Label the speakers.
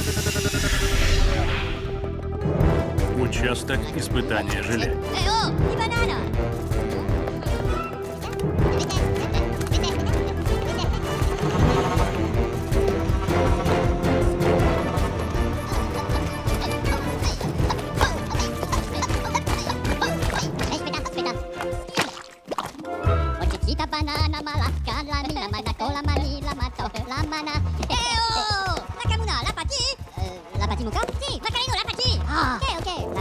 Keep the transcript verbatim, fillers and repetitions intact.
Speaker 1: Участок испытания желе.
Speaker 2: Eh oh, di banana! Kita banana malaka lamina mana kola mani lama to lamana. Eh oh, Nakamuna, la pati? La pati muka? Si, Macarino, la pati. Ah, ok, ok.